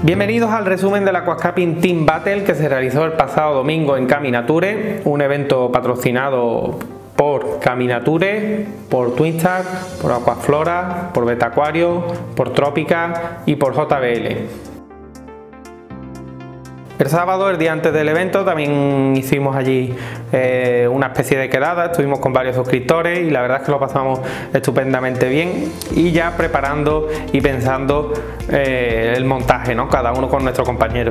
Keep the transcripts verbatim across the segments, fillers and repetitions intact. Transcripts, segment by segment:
Bienvenidos al resumen del Aquascaping Team Battle que se realizó el pasado domingo en Caminature, un evento patrocinado por Caminature, por Twinstar, por Aquaflora, por Betaquario, por Trópica y por J B L. El sábado, el día antes del evento, también hicimos allí eh, una especie de quedada, estuvimos con varios suscriptores y la verdad es que lo pasamos estupendamente bien, y ya preparando y pensando eh, el montaje, ¿no? Cada uno con nuestro compañero.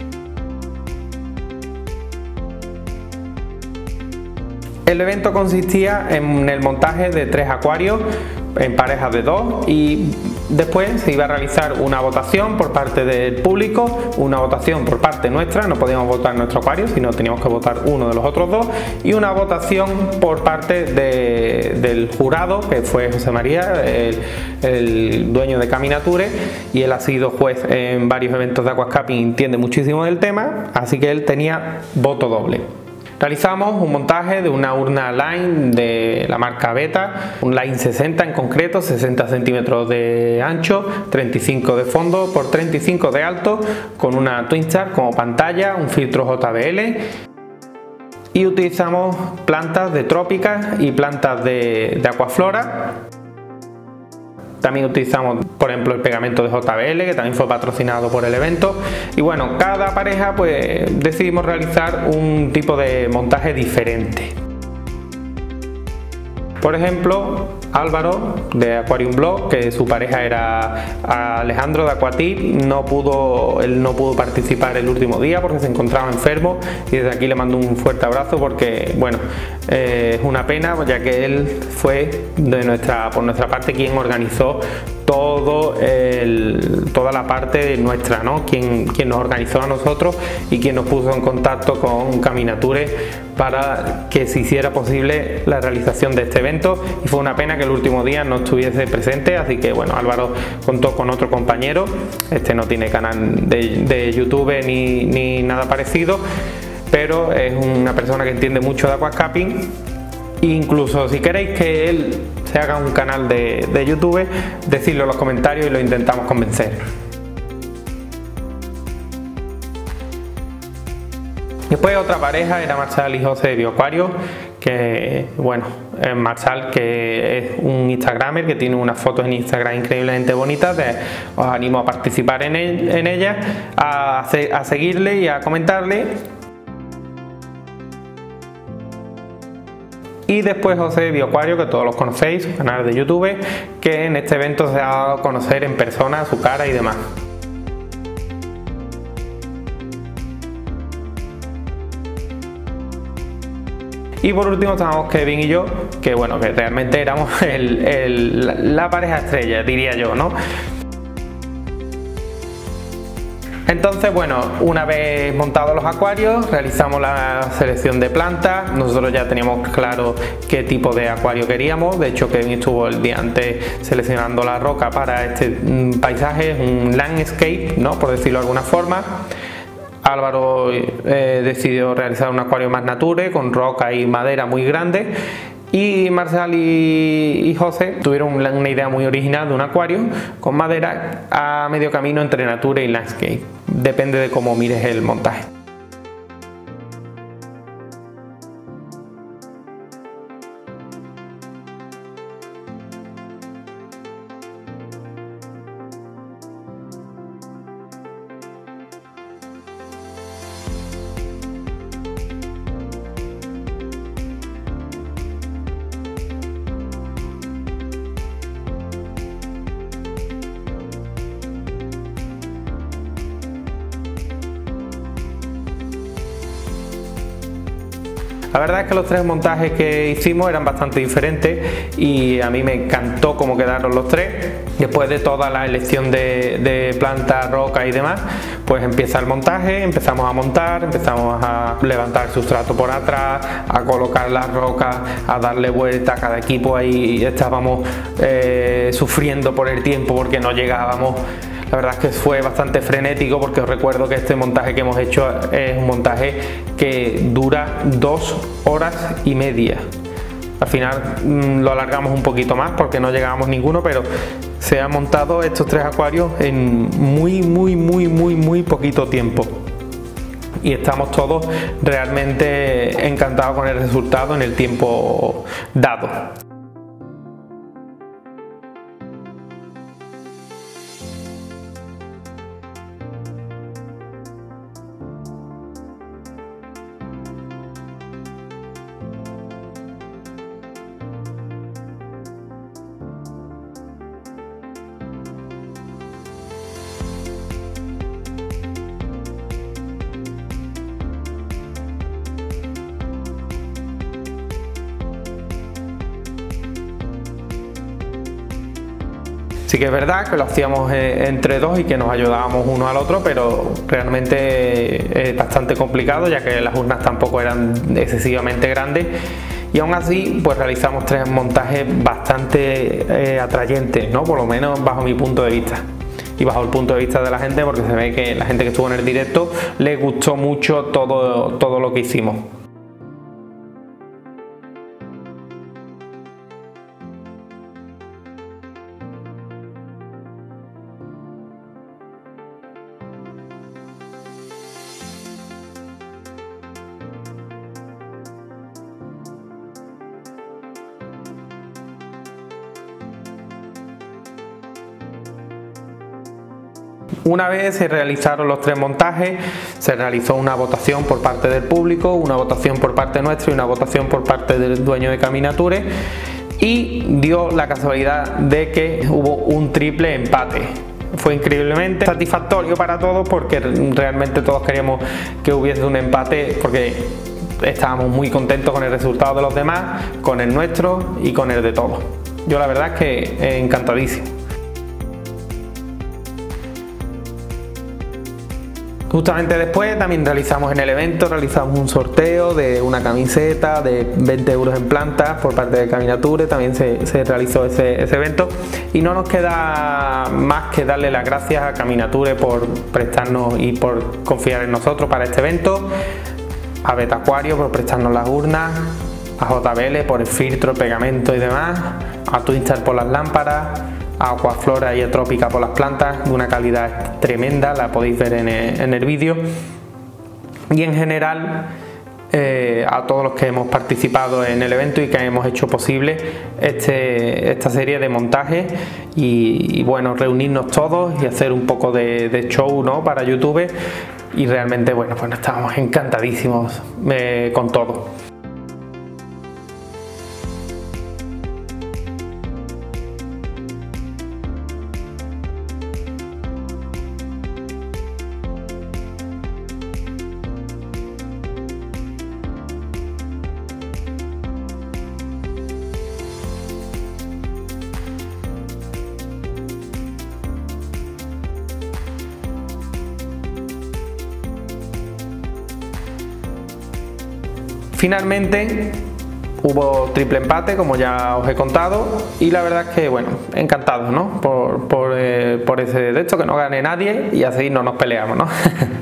El evento consistía en el montaje de tres acuarios en parejas de dos, y después se iba a realizar una votación por parte del público, una votación por parte nuestra, no podíamos votar nuestro acuario, sino teníamos que votar uno de los otros dos, y una votación por parte de, del jurado, que fue José María, el, el dueño de Caminature, y él ha sido juez en varios eventos de aquascaping y entiende muchísimo del tema, así que él tenía voto doble. Realizamos un montaje de una urna line de la marca Beta, un line sesenta en concreto, sesenta centímetros de ancho, treinta y cinco de fondo por treinta y cinco de alto, con una Twinstar como pantalla, un filtro J B L, y utilizamos plantas de Trópica y plantas de, de Aquaflora. También utilizamos, por ejemplo, el pegamento de J B L, que también fue patrocinado por el evento. Y bueno, cada pareja pues decidimos realizar un tipo de montaje diferente. Por ejemplo, Álvaro de Aquarium Blog, que su pareja era Alejandro de Aquatip, no pudo, él no pudo participar el último día porque se encontraba enfermo, y desde aquí le mando un fuerte abrazo porque, bueno, eh, es una pena, ya que él fue de nuestra, por nuestra parte quien organizó todo el, toda la parte nuestra, ¿no? Quien, quien nos organizó a nosotros y quien nos puso en contacto con Caminature para que se hiciera posible la realización de este evento, y fue una pena que el último día no estuviese presente. Así que bueno, Álvaro contó con otro compañero, este no tiene canal de, de YouTube ni, ni nada parecido, pero es una persona que entiende mucho de aquascaping. Incluso si queréis que él se haga un canal de, de YouTube, decidlo en los comentarios y lo intentamos convencer. Después otra pareja era Marshall y José de Bioaquario, que bueno, Marshall, que es un instagramer que tiene unas fotos en Instagram increíblemente bonitas, de, os animo a participar en, el, en ellas, a, a seguirle y a comentarle. Y después José de Bioaquario, que todos los conocéis, su canal de YouTube, que en este evento se ha dado a conocer en persona su cara y demás. Y por último estábamos Kevin y yo, que bueno, que realmente éramos el, el, la, la pareja estrella, diría yo, ¿no? Entonces, bueno, una vez montados los acuarios, realizamos la selección de plantas. Nosotros ya teníamos claro qué tipo de acuario queríamos. De hecho, Kevin estuvo el día antes seleccionando la roca para este paisaje, un landscape, ¿no? Por decirlo de alguna forma. Álvaro eh, decidió realizar un acuario más nature, con roca y madera muy grande. Y Marshall y, y José tuvieron una, una idea muy original de un acuario con madera a medio camino entre nature y landscape. Depende de cómo mires el montaje. La verdad es que los tres montajes que hicimos eran bastante diferentes y a mí me encantó cómo quedaron los tres. Después de toda la elección de, de planta, roca y demás, pues empieza el montaje, empezamos a montar, empezamos a levantar el sustrato por atrás, a colocar las rocas, a darle vuelta a cada equipo. Ahí estábamos eh, sufriendo por el tiempo porque no llegábamos. La verdad es que fue bastante frenético, porque os recuerdo que este montaje que hemos hecho es un montaje que dura dos horas y media. Al final mmm, lo alargamos un poquito más porque no llegábamos ninguno, pero se han montado estos tres acuarios en muy muy muy muy muy poquito tiempo. Y estamos todos realmente encantados con el resultado en el tiempo dado. Sí que es verdad que lo hacíamos entre dos y que nos ayudábamos uno al otro, pero realmente es bastante complicado ya que las urnas tampoco eran excesivamente grandes y aún así pues realizamos tres montajes bastante eh, atrayentes, ¿no? Por lo menos bajo mi punto de vista y bajo el punto de vista de la gente, porque se ve que la gente que estuvo en el directo le gustó mucho todo, todo lo que hicimos. Una vez se realizaron los tres montajes, se realizó una votación por parte del público, una votación por parte nuestra y una votación por parte del dueño de Caminature, y dio la casualidad de que hubo un triple empate. Fue increíblemente satisfactorio para todos porque realmente todos queríamos que hubiese un empate, porque estábamos muy contentos con el resultado de los demás, con el nuestro y con el de todos. Yo la verdad es que encantadísimo. Justamente después también realizamos en el evento, realizamos un sorteo de una camiseta de veinte euros en plantas por parte de Caminature, también se, se realizó ese, ese evento, y no nos queda más que darle las gracias a Caminature por prestarnos y por confiar en nosotros para este evento, a Betacuario por prestarnos las urnas, a J B L por el filtro, el pegamento y demás, a Twinstar por las lámparas, a Aquaflora y a Trópica por las plantas de una calidad tremenda, la podéis ver en el, en el vídeo, y en general eh, a todos los que hemos participado en el evento y que hemos hecho posible este, esta serie de montajes y, y bueno, reunirnos todos y hacer un poco de, de show, ¿no?, para YouTube, y realmente bueno, pues estábamos encantadísimos eh, con todo. Finalmente hubo triple empate, como ya os he contado, y la verdad es que bueno, encantados, ¿no?, por, por, eh, por ese de esto, que no gane nadie y así no nos peleamos, ¿no?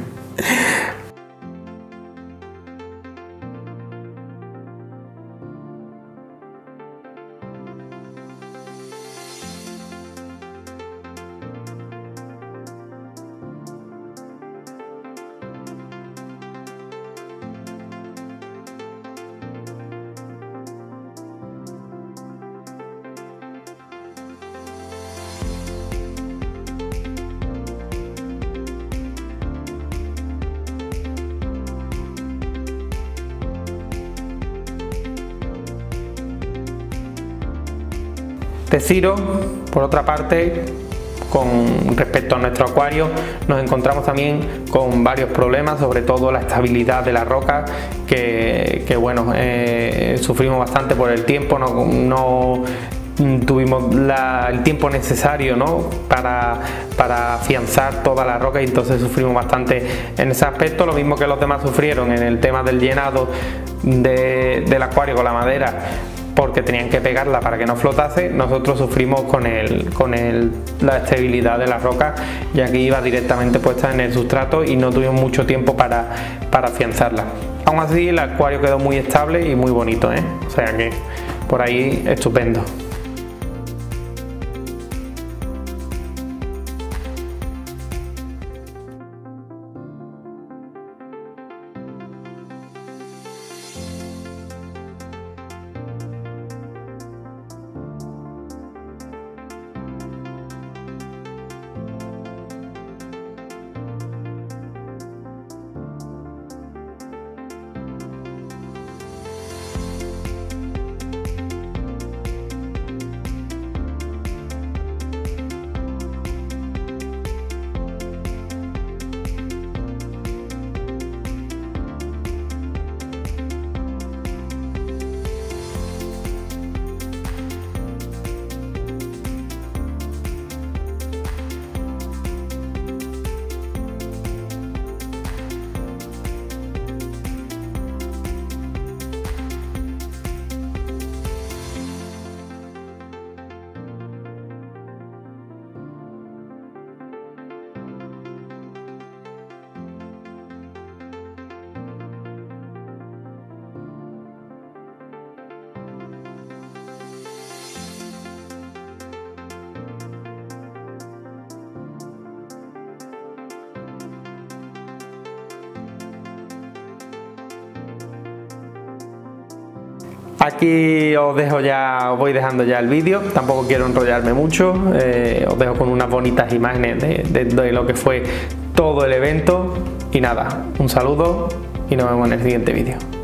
Deciros, por otra parte, con respecto a nuestro acuario, nos encontramos también con varios problemas, sobre todo la estabilidad de la roca, que, que bueno, eh, sufrimos bastante por el tiempo, no, no tuvimos la, el tiempo necesario, ¿no?, para, para afianzar toda la roca, y entonces sufrimos bastante en ese aspecto, lo mismo que los demás sufrieron en el tema del llenado de, del acuario con la madera, porque tenían que pegarla para que no flotase. Nosotros sufrimos con, el, con el, la estabilidad de la roca, ya que iba directamente puesta en el sustrato y no tuvimos mucho tiempo para, para afianzarla. Aún así el acuario quedó muy estable y muy bonito, ¿eh? O sea que por ahí estupendo. Aquí os dejo ya, os voy dejando ya el vídeo, tampoco quiero enrollarme mucho, eh, os dejo con unas bonitas imágenes de, de, de lo que fue todo el evento y nada, un saludo y nos vemos en el siguiente vídeo.